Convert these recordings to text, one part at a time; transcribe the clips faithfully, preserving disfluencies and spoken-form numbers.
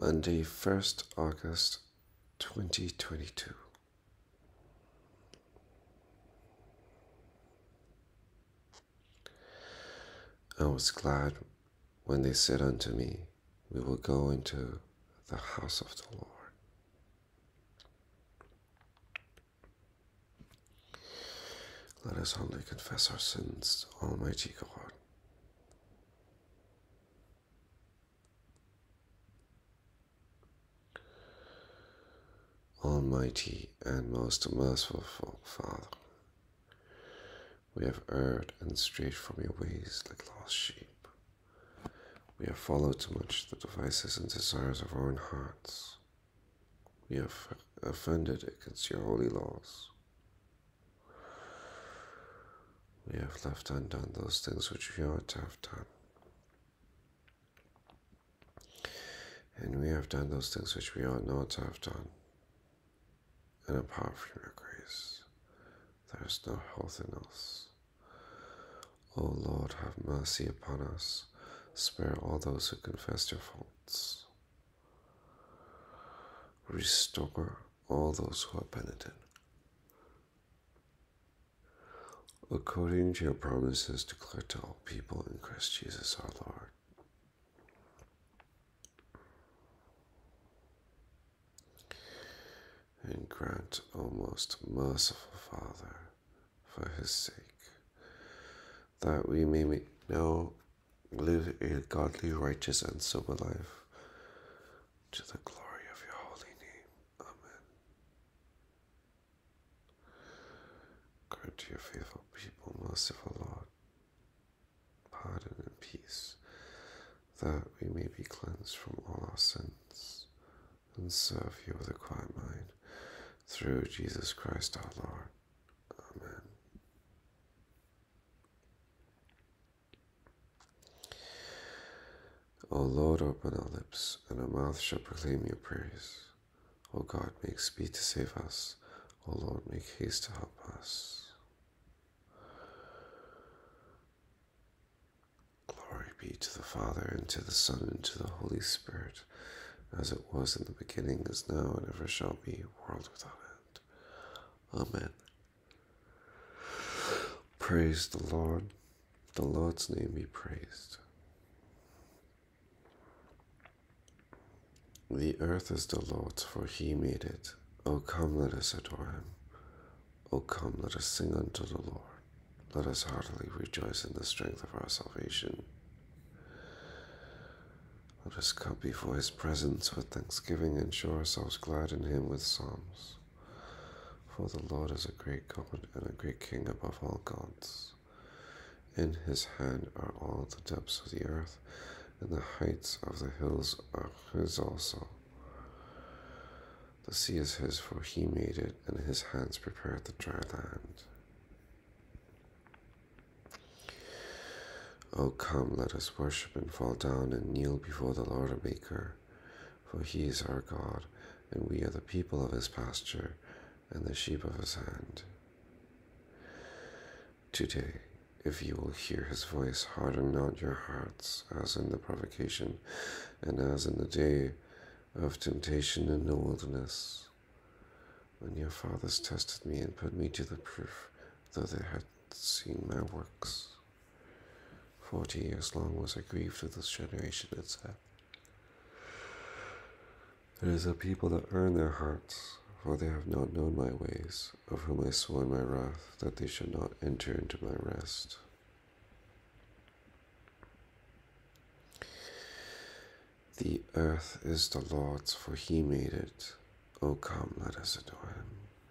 Monday, first August twenty twenty-two. I was glad when they said unto me, we will go into the house of the Lord. Let us humbly confess our sins to Almighty God. Almighty and most merciful Father, we have erred and strayed from your ways like lost sheep. We have followed too much the devices and desires of our own hearts. We have offended against your holy laws. We have left undone those things which we ought to have done. And we have done those things which we ought not to have done. And apart from your grace, there is no health in us. O Lord, have mercy upon us. Spare all those who confess their faults. Restore all those who are penitent. According to your promises, declare to all people in Christ Jesus our Lord. And grant, O most merciful Father, for his sake, that we may now live a godly, righteous, and sober life, to the glory of your holy name. Amen. Grant to your faithful people, merciful Lord, pardon and peace, that we may be cleansed from all our sins, and serve you with a quiet mind, through Jesus Christ our Lord. Amen. O Lord, open our lips, and our mouth shall proclaim your praise. O God, make speed to save us. O Lord, make haste to help us. Glory be to the Father, and to the Son, and to the Holy Spirit, as it was in the beginning, is now, and ever shall be, world without end. Amen. Praise the Lord. The Lord's name be praised. The earth is the Lord's, for he made it. O come, let us adore him. O come, let us sing unto the Lord. Let us heartily rejoice in the strength of our salvation. Let us come before his presence with thanksgiving and show ourselves glad in him with psalms. For the Lord is a great God and a great King above all gods. In his hand are all the depths of the earth, and the heights of the hills are his also. The sea is his, for he made it, and his hands prepared the dry land. O come, let us worship and fall down and kneel before the Lord our Maker, for he is our God, and we are the people of his pasture, and the sheep of his hand. Today, if you will hear his voice, harden not your hearts, as in the provocation, and as in the day of temptation in the wilderness, when your fathers tested me and put me to the proof, though they had seen my works. Forty years long was I grieved with this generation, it said. It is a people that earn their hearts, for they have not known my ways, of whom I swore in my wrath, that they should not enter into my rest. The earth is the Lord's, for he made it. O come, let us adore him.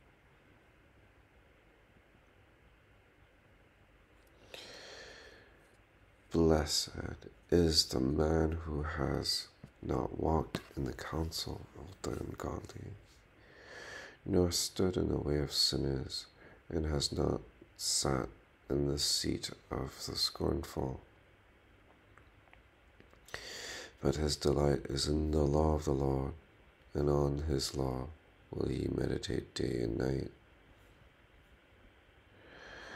Blessed is the man who has not walked in the counsel of the ungodly, nor stood in the way of sinners, and has not sat in the seat of the scornful. But his delight is in the law of the Lord, and on his law will he meditate day and night.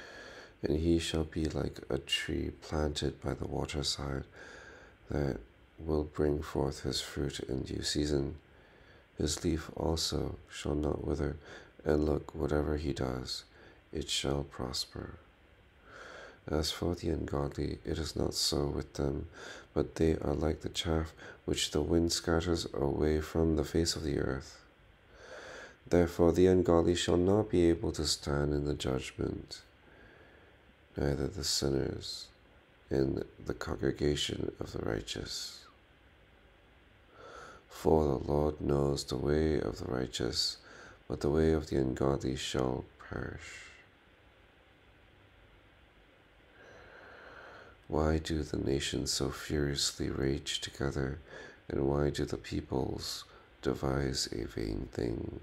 And he shall be like a tree planted by the waterside, that will bring forth his fruit in due season. His leaf also shall not wither, and look, whatever he does, it shall prosper. As for the ungodly, it is not so with them, but they are like the chaff which the wind scatters away from the face of the earth. Therefore the ungodly shall not be able to stand in the judgment, neither the sinners in the congregation of the righteous. For the Lord knows the way of the righteous, but the way of the ungodly shall perish. Why do the nations so furiously rage together, and why do the peoples devise a vain thing?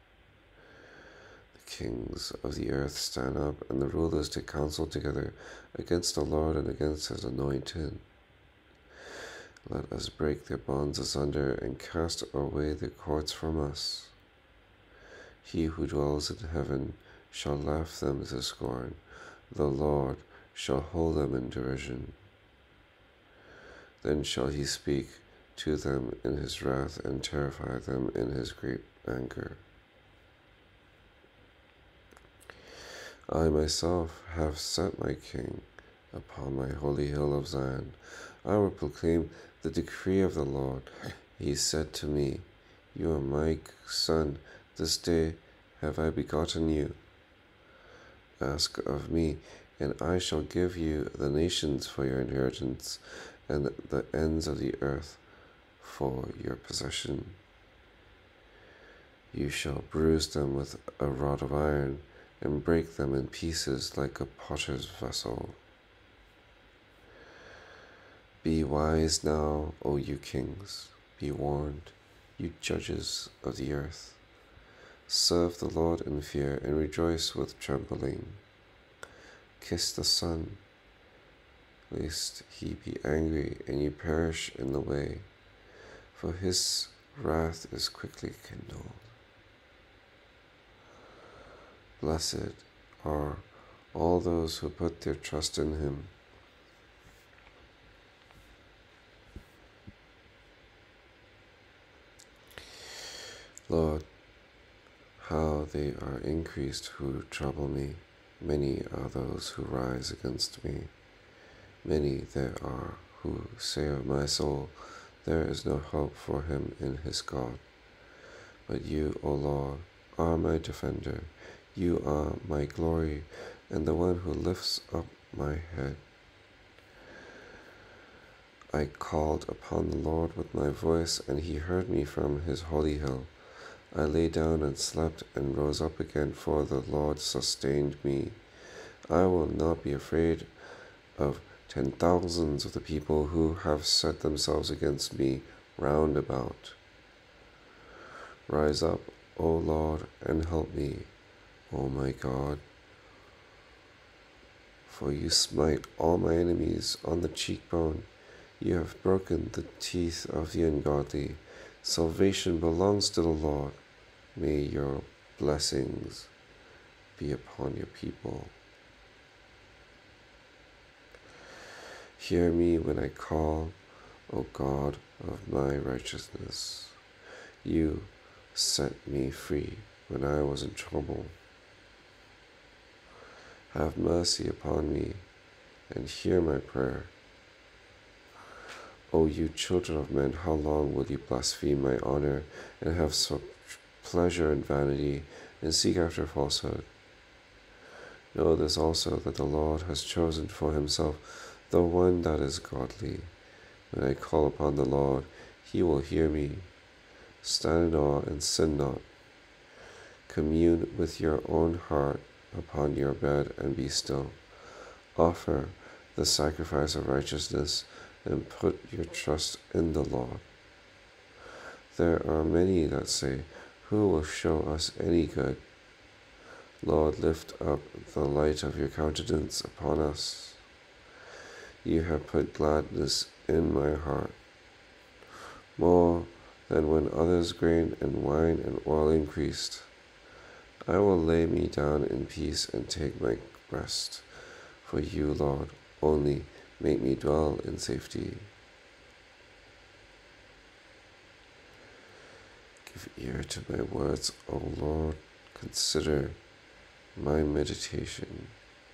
The kings of the earth stand up, and the rulers take counsel together against the Lord and against his anointed. Let us break their bonds asunder and cast away their cords from us. He who dwells in heaven shall laugh them to scorn. The Lord shall hold them in derision. Then shall he speak to them in his wrath and terrify them in his great anger. I myself have set my king upon my holy hill of Zion. I will proclaim the decree of the Lord. He said to me, You are my son, this day have I begotten you. Ask of me, and I shall give you the nations for your inheritance, and the ends of the earth for your possession. You shall bruise them with a rod of iron, and break them in pieces like a potter's vessel. Be wise now, O you kings, be warned, you judges of the earth. Serve the Lord in fear, and rejoice with trembling. Kiss the Son, lest he be angry and you perish in the way, for his wrath is quickly kindled. Blessed are all those who put their trust in him. Lord, how they are increased who trouble me. Many are those who rise against me. Many there are who say of my soul, There is no hope for him in his God. But you, O Lord, are my defender. You are my glory, and the one who lifts up my head. I called upon the Lord with my voice, and he heard me from his holy hill. I lay down and slept and rose up again, for the Lord sustained me. I will not be afraid of ten thousands of the people who have set themselves against me round about. Rise up, O Lord, and help me, O my God. For you smite all my enemies on the cheekbone. You have broken the teeth of the ungodly. Salvation belongs to the Lord. May your blessings be upon your people. Hear me when I call, O God of my righteousness. You set me free when I was in trouble. Have mercy upon me and hear my prayer. O you children of men, how long will you blaspheme my honor and have such pleasure in vanity and seek after falsehood? Know this also, that the Lord has chosen for himself the one that is godly. When I call upon the Lord, he will hear me. Stand in awe and sin not. Commune with your own heart upon your bed and be still. Offer the sacrifice of righteousness and put your trust in the Lord. There are many that say, Who will show us any good? Lord, lift up the light of your countenance upon us. You have put gladness in my heart, more than when others' grain and wine and oil increased. I will lay me down in peace and take my rest. For you, Lord, only make me dwell in safety. Give ear to my words, O Lord. Consider my meditation.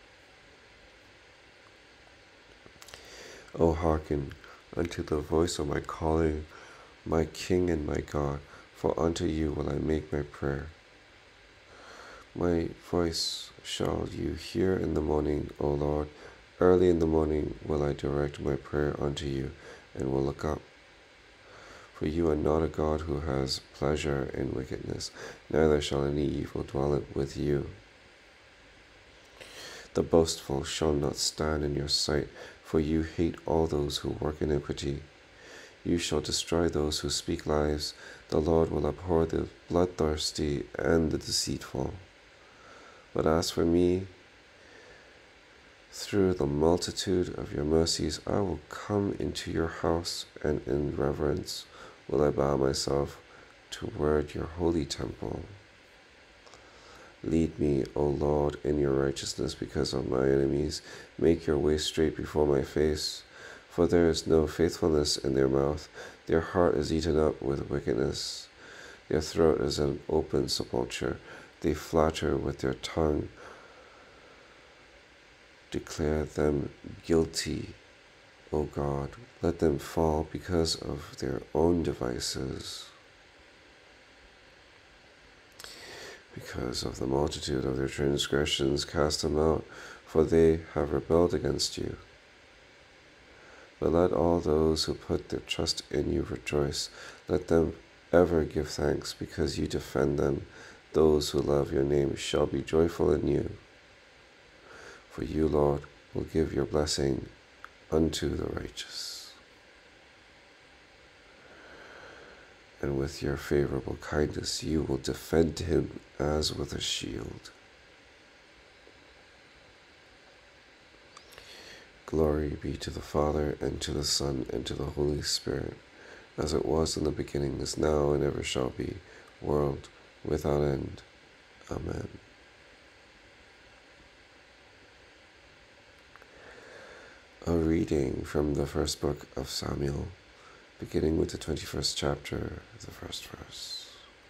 O hearken unto the voice of my calling, my King and my God, for unto you will I make my prayer. My voice shall you hear in the morning, O Lord. Early in the morning will I direct my prayer unto you, and will look up. For you are not a God who has pleasure in wickedness, neither shall any evil dwell with you. The boastful shall not stand in your sight, for you hate all those who work iniquity. You shall destroy those who speak lies. The Lord will abhor the bloodthirsty and the deceitful. But as for me, through the multitude of your mercies, I will come into your house, and in reverence will I bow myself toward your holy temple. Lead me, O Lord, in your righteousness because of my enemies. Make your way straight before my face. For there is no faithfulness in their mouth. Their heart is eaten up with wickedness. Their throat is an open sepulchre. They flatter with their tongue. Declare them guilty, O God. Let them fall because of their own devices. Because of the multitude of their transgressions, cast them out, for they have rebelled against you. But let all those who put their trust in you rejoice. Let them ever give thanks, because you defend them. Those who love your name shall be joyful in you. For you, Lord, will give your blessing unto the righteous. And with your favorable kindness you will defend him as with a shield. Glory be to the Father, and to the Son, and to the Holy Spirit, as it was in the beginning, is now, and ever shall be, world without end. Amen. A reading from the first book of Samuel, beginning with the twenty-first chapter, the first verse.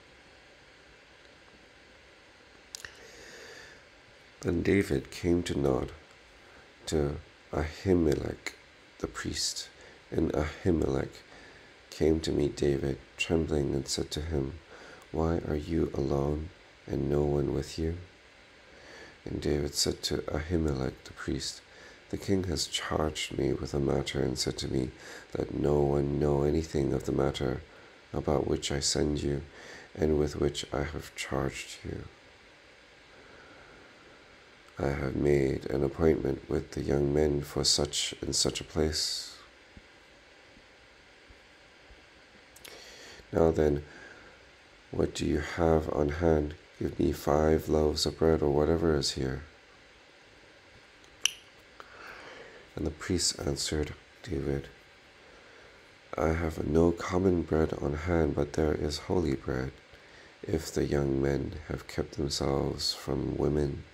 Then David came to Nod, to Ahimelech the priest, and Ahimelech came to meet David, trembling, and said to him, Why are you alone, and no one with you? And David said to Ahimelech the priest, The king has charged me with a matter, and said to me, Let no one know anything of the matter about which I send you, and with which I have charged you. I have made an appointment with the young men for such and such a place. Now then, what do you have on hand? Give me five loaves of bread, or whatever is here. And the priest answered David, I have no common bread on hand, but there is holy bread, if the young men have kept themselves from women.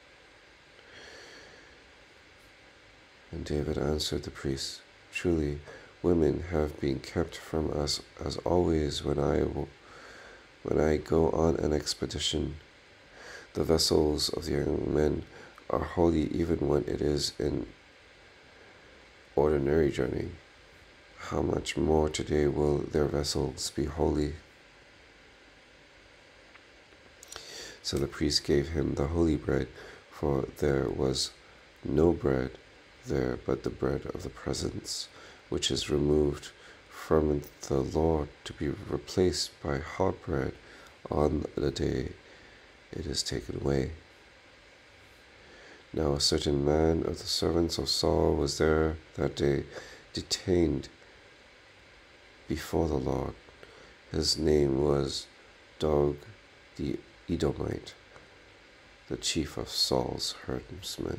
And David answered the priest, Truly, women have been kept from us as always when I, when I go on an expedition. The vessels of the young men are holy even when it is in ordinary journey. How much more today will their vessels be holy? So the priest gave him the holy bread, for there was no bread there but the bread of the presence, which is removed from the Lord to be replaced by hot bread on the day it is taken away. Now a certain man of the servants of Saul was there that day, detained before the Lord. His name was Dog the Edomite, the chief of Saul's herdsmen.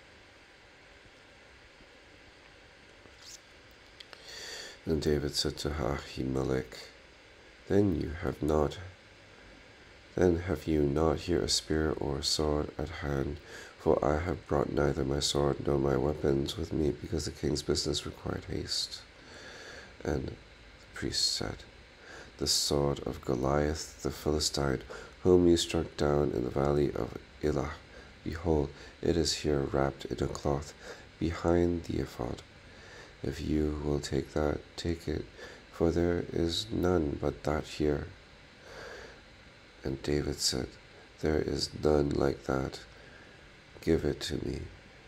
Then David said to Ahimelech, Then you have not, then have you not here a spear or a sword at hand? For I have brought neither my sword nor my weapons with me, because the king's business required haste. And the priest said, the sword of Goliath the Philistine, whom you struck down in the valley of Elah. Behold, it is here wrapped in a cloth behind the ephod. If you will take that, take it, for there is none but that here. And David said, There is none like that. Give it to me.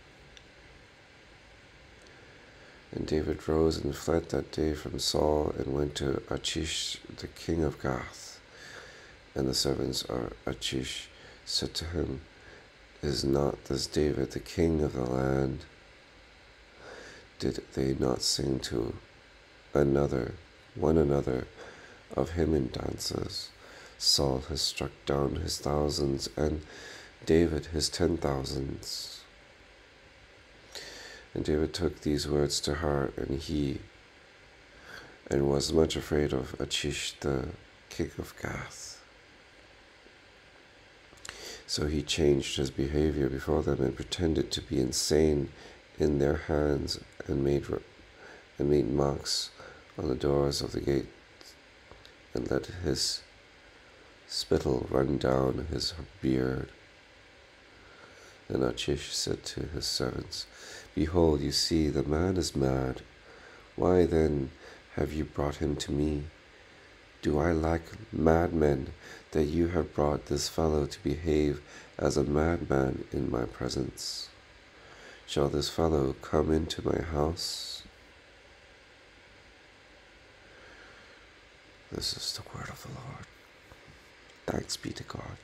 And David rose and fled that day from Saul, and went to Achish the king of Gath. And the servants of Achish said to him, Is not this David the king of the land? Did they not sing to another, one another, of him in dances? Saul has struck down his thousands, and David his ten thousands. And David took these words to heart, and he and was much afraid of Achish the king of Gath. So he changed his behavior before them and pretended to be insane in their hands, and made and made marks on the doors of the gate, and let his spittle run down his beard. And Achish said to his servants, Behold, you see, the man is mad. Why then have you brought him to me? Do I lack madmen, that you have brought this fellow to behave as a madman in my presence? Shall this fellow come into my house? This is the word of the Lord. Thanks be to God.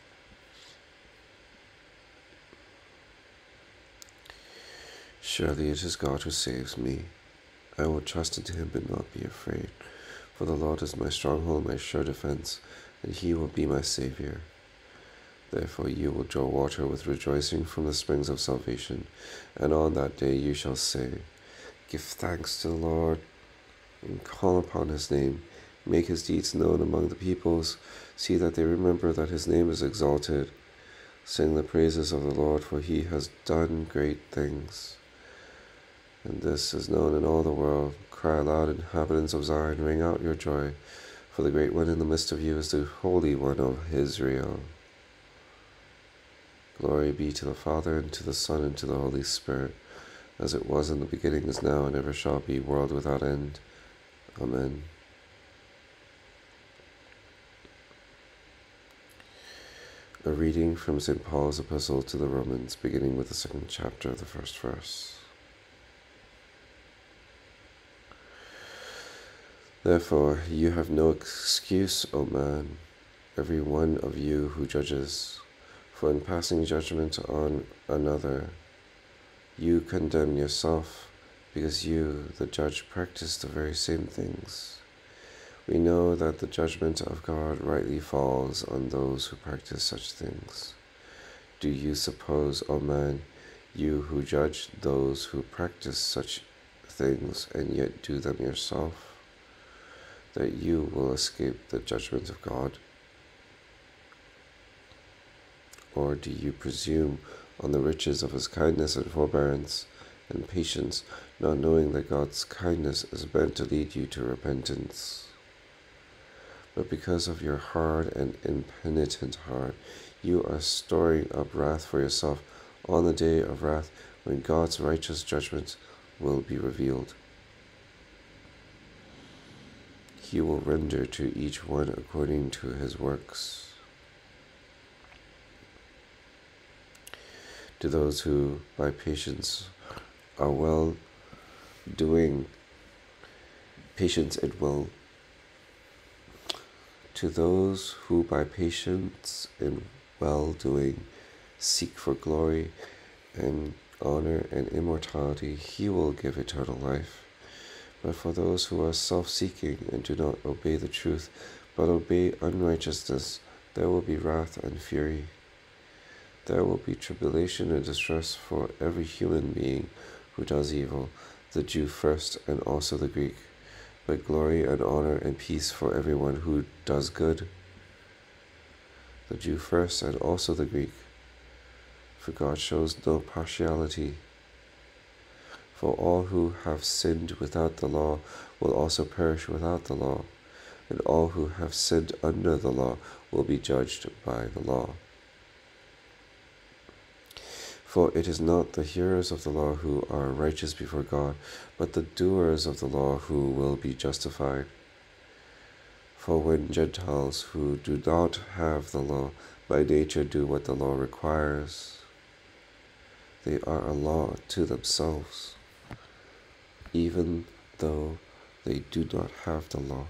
Surely it is God who saves me. I will trust in him and not be afraid. For the Lord is my stronghold, my sure defense, and he will be my Savior. Therefore you will draw water with rejoicing from the springs of salvation, and on that day you shall say, Give thanks to the Lord, and call upon his name. Make his deeds known among the peoples. See that they remember that his name is exalted. Sing the praises of the Lord, for he has done great things. And this is known in all the world. Cry aloud, inhabitants of Zion, ring out your joy, for the great one in the midst of you is the Holy One of Israel. Glory be to the Father, and to the Son, and to the Holy Spirit, as it was in the beginning, is now, and ever shall be, world without end. Amen. A reading from Saint Paul's Epistle to the Romans, beginning with the second chapter of the first verse. Therefore, you have no excuse, O man, every one of you who judges, for in passing judgment on another, you condemn yourself, because you, the judge, practice the very same things. We know that the judgment of God rightly falls on those who practice such things. Do you suppose, O man, you who judge those who practice such things and yet do them yourself, that you will escape the judgment of God? Or do you presume on the riches of his kindness and forbearance and patience, not knowing that God's kindness is meant to lead you to repentance? But because of your hard and impenitent heart, you are storing up wrath for yourself on the day of wrath, when God's righteous judgment will be revealed. He will render to each one according to his works. To those who by patience are well doing, patience it will To those who by patience in well-doing seek for glory and honor and immortality, he will give eternal life. But for those who are self-seeking and do not obey the truth, but obey unrighteousness, there will be wrath and fury. There will be tribulation and distress for every human being who does evil, the Jew first and also the Greek, but glory and honor and peace for everyone who does good, the Jew first and also the Greek, for God shows no partiality. For all who have sinned without the law will also perish without the law, and all who have sinned under the law will be judged by the law. For it is not the hearers of the law who are righteous before God, but the doers of the law who will be justified. For when Gentiles who do not have the law by nature do what the law requires, they are a law to themselves, even though they do not have the law.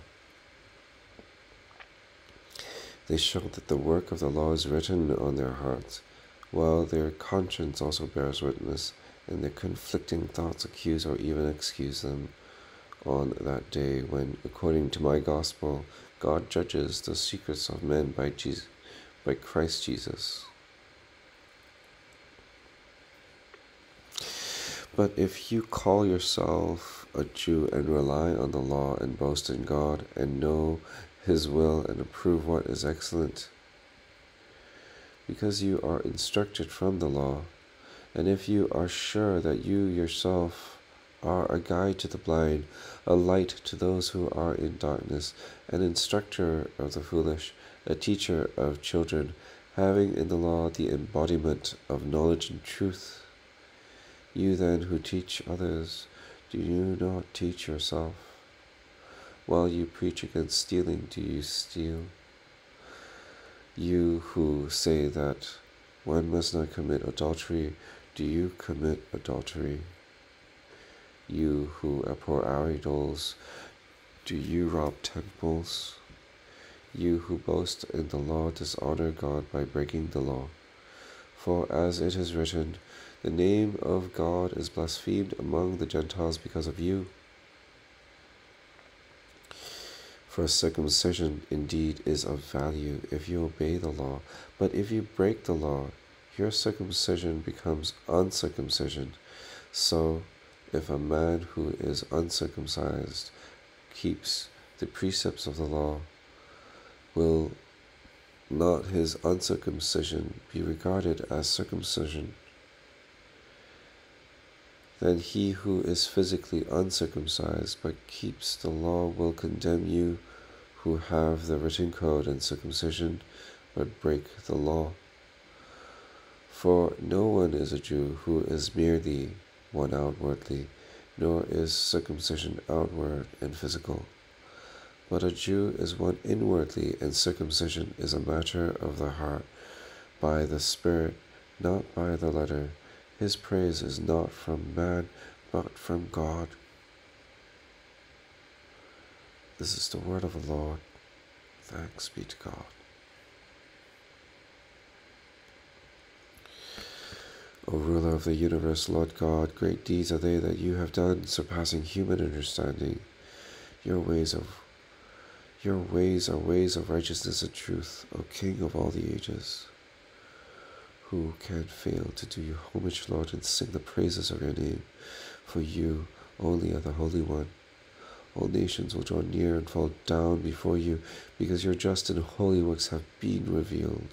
They show that the work of the law is written on their hearts, while their conscience also bears witness, and their conflicting thoughts accuse or even excuse them on that day when, according to my gospel, God judges the secrets of men by Jesus, by Christ Jesus. But if you call yourself a Jew and rely on the law and boast in God and know His will and approve what is excellent, because you are instructed from the law, and if you are sure that you yourself are a guide to the blind, a light to those who are in darkness, an instructor of the foolish, a teacher of children, having in the law the embodiment of knowledge and truth, you then who teach others, do you not teach yourself? While you preach against stealing, do you steal? You who say that one must not commit adultery, do you commit adultery? You who abhor idols, do you rob temples? You who boast in the law dishonor God by breaking the law. For as it is written, the name of God is blasphemed among the Gentiles because of you. For circumcision indeed is of value if you obey the law, but if you break the law, your circumcision becomes uncircumcision. So, if a man who is uncircumcised keeps the precepts of the law, will not his uncircumcision be regarded as circumcision? Then he who is physically uncircumcised but keeps the law will condemn you who have the written code and circumcision but break the law. For no one is a Jew who is merely one outwardly, nor is circumcision outward and physical. But a Jew is one inwardly, and circumcision is a matter of the heart, by the Spirit, not by the letter. His praise is not from man, but from God. This is the word of the Lord. Thanks be to God. O ruler of the universe, Lord God, great deeds are they that you have done, surpassing human understanding. Your ways of your ways are ways of righteousness and truth, O King of all the ages. Who can fail to do you homage, Lord, and sing the praises of your name? For you only are the Holy One. All nations will draw near and fall down before you, because your just and holy works have been revealed.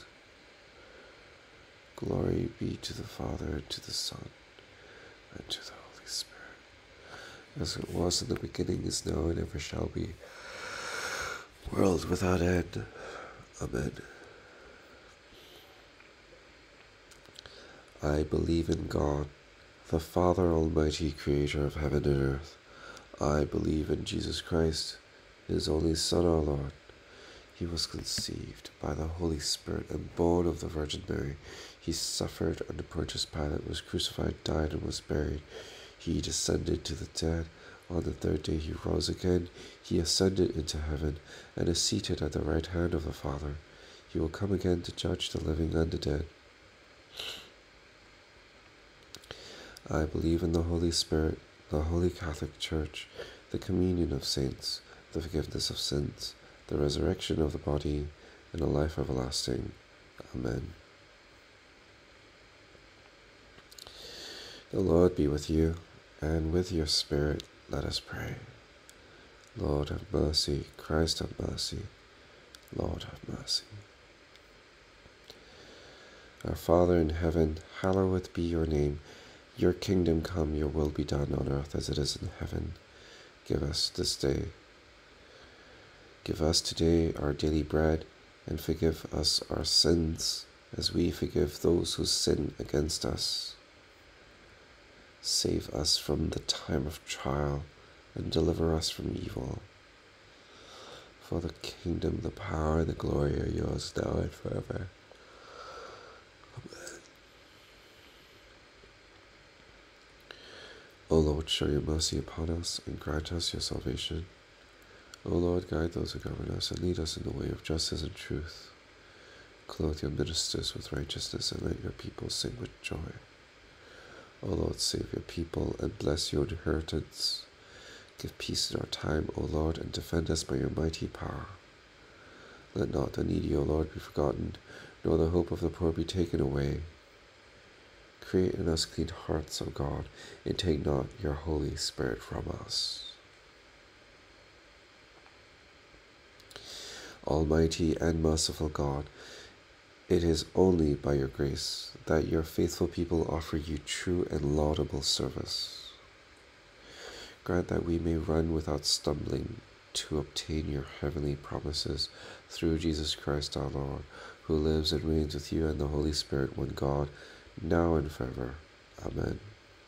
Glory be to the Father, and to the Son, and to the Holy Spirit, as it was in the beginning, is now, and ever shall be, world without end. Amen. I believe in God, the Father Almighty, creator of heaven and earth. I believe in Jesus Christ, his only Son, our Lord. He was conceived by the Holy Spirit and born of the Virgin Mary. He suffered under Pontius Pilate, was crucified, died, and was buried. He descended to the dead. On the third day he rose again. He ascended into heaven and is seated at the right hand of the Father. He will come again to judge the living and the dead. I believe in the Holy Spirit, the Holy Catholic Church, the communion of saints, the forgiveness of sins, the resurrection of the body, and a life everlasting. Amen. The Lord be with you, and with your spirit. Let us pray. Lord, have mercy. Christ, have mercy. Lord, have mercy. Our Father in heaven, hallowed be your name. Your kingdom come, your will be done on earth as it is in heaven. Give us this day Give us today our daily bread, and forgive us our sins, as we forgive those who sin against us. Save us from the time of trial, and deliver us from evil. For the kingdom, the power, and the glory are yours now and forever. Amen. O Lord, show your mercy upon us, and grant us your salvation. O Lord, guide those who govern us, and lead us in the way of justice and truth. Clothe your ministers with righteousness, and let your people sing with joy. O Lord, save your people, and bless your inheritance. Give peace in our time, O Lord, and defend us by your mighty power. Let not the needy, O Lord, be forgotten, nor the hope of the poor be taken away. Create in us clean hearts, O God, and take not your Holy Spirit from us. Almighty and merciful God, it is only by your grace that your faithful people offer you true and laudable service. Grant that we may run without stumbling to obtain your heavenly promises through Jesus Christ our Lord, who lives and reigns with you and the Holy Spirit, one God, now and forever. Amen.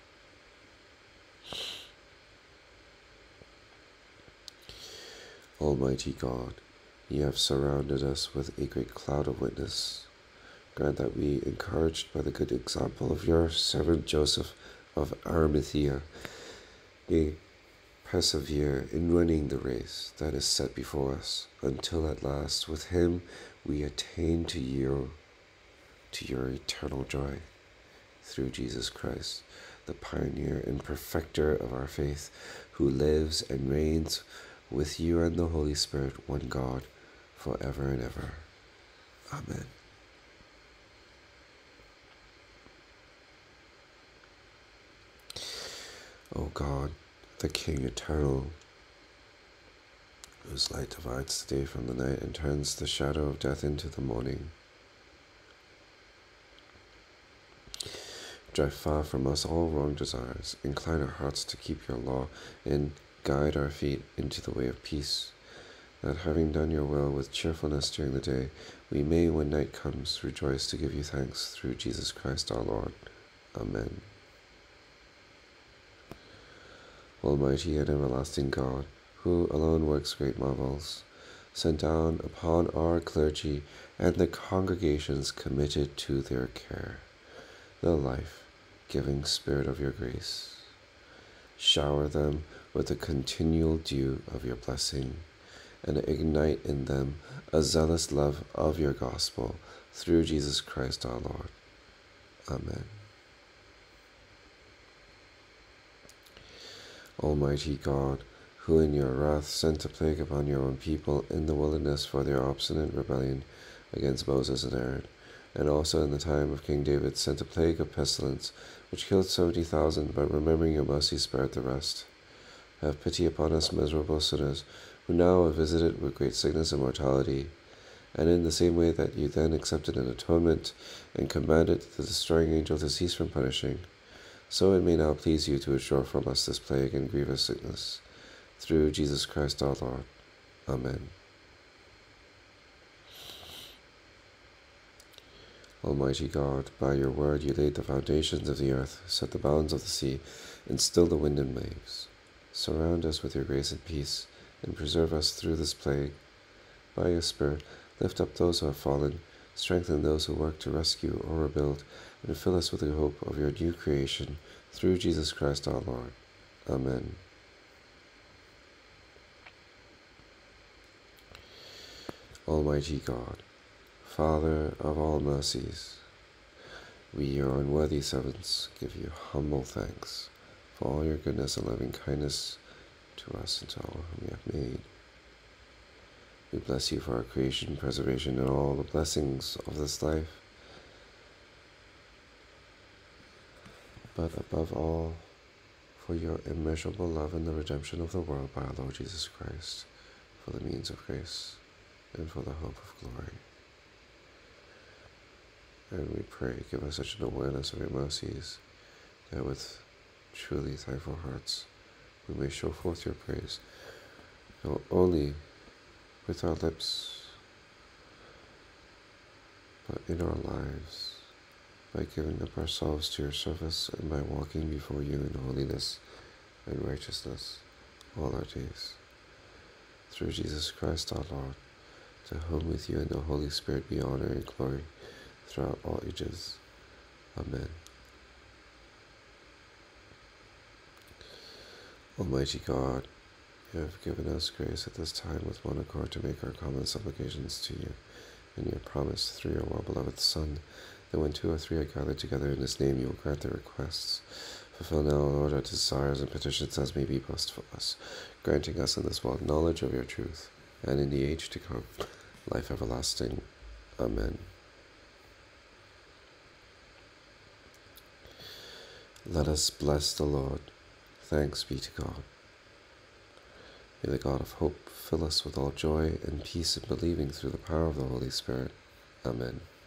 Almighty God, you have surrounded us with a great cloud of witness. Grant that we, encouraged by the good example of your servant Joseph of Arimathea, may persevere in running the race that is set before us, until at last with him we attain to you, to your eternal joy, through Jesus Christ, the pioneer and perfecter of our faith, who lives and reigns with you and the Holy Spirit, one God, forever and ever. Amen. O God, the King eternal, whose light divides the day from the night and turns the shadow of death into the morning, drive far from us all wrong desires, incline our hearts to keep your law, and guide our feet into the way of peace, that having done your will with cheerfulness during the day, we may, when night comes, rejoice to give you thanks through Jesus Christ our Lord. Amen. Almighty and everlasting God, who alone works great marvels, send down upon our clergy and the congregations committed to their care the life-giving Spirit of your grace. Shower them with the continual dew of your blessing, and ignite in them a zealous love of your gospel, through Jesus Christ our Lord. Amen. Almighty God, who in your wrath sent a plague upon your own people in the wilderness for their obstinate rebellion against Moses and Aaron, and also in the time of King David sent a plague of pestilence, which killed seventy thousand, but remembering your mercy spared the rest. Have pity upon us miserable sinners, who now are visited with great sickness and mortality, and in the same way that you then accepted an atonement and commanded the destroying angel to cease from punishing, so it may now please you to withdraw from us this plague and grievous sickness, through Jesus Christ our Lord. Amen. Almighty God, by your word you laid the foundations of the earth, set the bounds of the sea, and still the wind and waves. Surround us with your grace and peace, and preserve us through this plague. By your Spirit, lift up those who have fallen, strengthen those who work to rescue or rebuild, and fill us with the hope of your new creation, through Jesus Christ our Lord. Amen. Almighty God, Father of all mercies, we, your unworthy servants, give you humble thanks for all your goodness and loving kindness to us and to all whom you have made. We bless you for our creation, preservation, and all the blessings of this life, but above all, for your immeasurable love and the redemption of the world by our Lord Jesus Christ, for the means of grace and for the hope of glory. And we pray, give us such an awareness of your mercies, that with truly thankful hearts we may show forth your praise, not only with our lips, but in our lives, by giving up ourselves to your service and by walking before you in holiness and righteousness all our days. Through Jesus Christ our Lord, to whom with you and the Holy Spirit be honor and glory throughout all ages. Amen. Almighty God, you have given us grace at this time with one accord to make our common supplications to you, and you have promised through your well-beloved Son, that when two or three are gathered together in his name, you will grant their requests. Fulfill now, Lord, our desires and petitions as may be best for us, granting us in this world knowledge of your truth, and in the age to come, life everlasting. Amen. Let us bless the Lord. Thanks be to God. May the God of hope fill us with all joy and peace in believing through the power of the Holy Spirit. Amen.